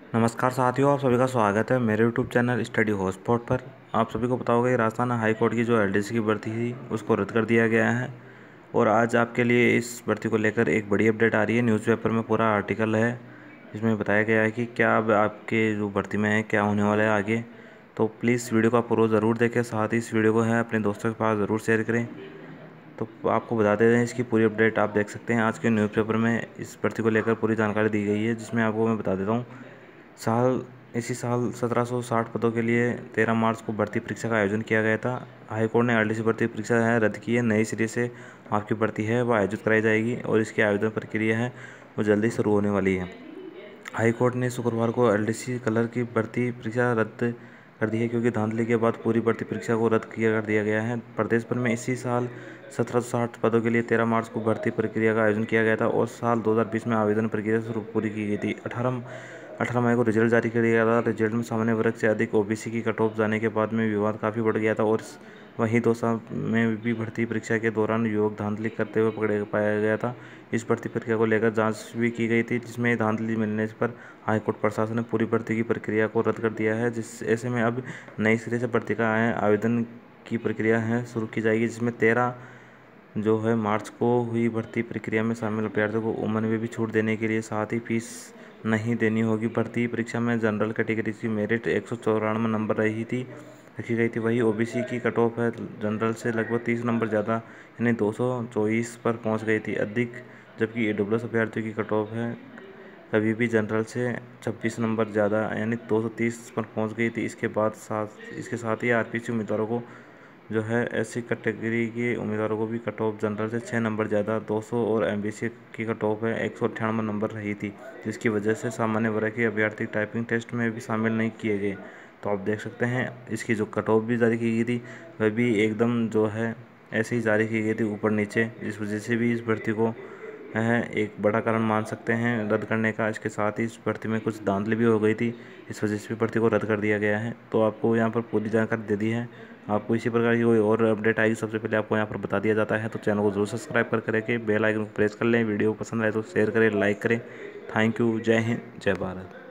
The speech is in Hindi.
नमस्कार साथियों, आप सभी का स्वागत है मेरे यूट्यूब चैनल स्टडी हॉटस्पॉट पर। आप सभी को पता होगा कि राजस्थान हाई कोर्ट की जो एलडीसी की भर्ती थी उसको रद्द कर दिया गया है। और आज आपके लिए इस भर्ती को लेकर एक बड़ी अपडेट आ रही है। न्यूज़पेपर में पूरा आर्टिकल है जिसमें बताया गया है कि क्या अब आपके जो भर्ती में है क्या होने वाला है आगे। तो प्लीज़ वीडियो का पूरा ज़रूर देखें, साथ ही इस वीडियो को है अपने दोस्तों के पास ज़रूर शेयर करें। तो आपको बता देते हैं, इसकी पूरी अपडेट आप देख सकते हैं। आज के न्यूज़पेपर में इस भर्ती को लेकर पूरी जानकारी दी गई है, जिसमें आपको मैं बता देता हूँ। इसी साल 1760 पदों के लिए 13 मार्च को भर्ती परीक्षा का आयोजन किया गया था। हाईकोर्ट ने एलडीसी भर्ती परीक्षा है रद्द की है। नई सिरे से आपकी भर्ती है वह आयोजित कराई जाएगी और इसकी आवेदन प्रक्रिया है वो जल्दी शुरू होने वाली है। हाईकोर्ट ने शुक्रवार को एलडीसी कलर की भर्ती परीक्षा रद्द कर दी है, क्योंकि धांधली के बाद पूरी भर्ती परीक्षा को रद्द कर दिया गया है। प्रदेश भर में इसी साल 1760 पदों के लिए 13 मार्च को भर्ती प्रक्रिया का आयोजन किया गया था और साल 2020 में आवेदन प्रक्रिया पूरी की गई थी। 18 मई को रिजल्ट जारी कर दिया गया था। रिजल्ट में सामान्य वर्ग से अधिक ओबीसी की कट ऑफ जाने के बाद में विवाद काफ़ी बढ़ गया था और वहीं 2 साल में भी भर्ती परीक्षा के दौरान युवक धांधली करते हुए पकड़े पाया गया था। इस भर्ती प्रक्रिया को लेकर जांच भी की गई थी, जिसमें धांधली मिलने पर हाईकोर्ट प्रशासन ने पूरी भर्ती की प्रक्रिया को रद्द कर दिया है। ऐसे में अब नई सिरे से भर्ती का आवेदन की प्रक्रिया है शुरू की जाएगी, जिसमें 13 जो है मार्च को हुई भर्ती प्रक्रिया में शामिल अभ्यर्थियों को उम्र में भी छूट देने के लिए साथ ही फीस नहीं देनी होगी। भर्ती परीक्षा में जनरल कैटेगरी की मेरिट 194 नंबर रखी गई थी। वही ओबीसी की कट ऑफ है जनरल से लगभग 30 नंबर ज़्यादा यानी 224 पर पहुंच गई थी अधिक, जबकि ईडब्ल्यूएस अभ्यर्थियों की कट ऑफ है कभी भी जनरल से 26 नंबर ज़्यादा यानी 230 पर पहुंच गई थी। इसके साथ ही आरपीसी उम्मीदवारों को जो है एससी कैटेगरी के उम्मीदवारों को भी कट ऑफ जनरल से 6 नंबर ज़्यादा 200 और एमबीसी की कट ऑफ है 198 नंबर रही थी, जिसकी वजह से सामान्य वर्ग के अभ्यर्थी टाइपिंग टेस्ट में भी शामिल नहीं किए गए। तो आप देख सकते हैं इसकी जो कट ऑफ भी जारी की गई थी वह भी एकदम जो है ऐसे ही जारी की गई थी ऊपर नीचे, जिस वजह से भी इस भर्ती को है एक बड़ा कारण मान सकते हैं रद्द करने का। इसके साथ ही इस भर्ती में कुछ धांधली भी हो गई थी, इस वजह से भी भर्ती को रद्द कर दिया गया है। तो आपको यहाँ पर पूरी जानकारी दे दी है। आपको इसी प्रकार की कोई और अपडेट आएगी सबसे पहले आपको यहाँ पर बता दिया जाता है। तो चैनल को जरूर सब्सक्राइब करके बेल आइकन को प्रेस कर लें। वीडियो पसंद आए तो शेयर करें, लाइक करें। Thank you. जय हिंद, जय भारत।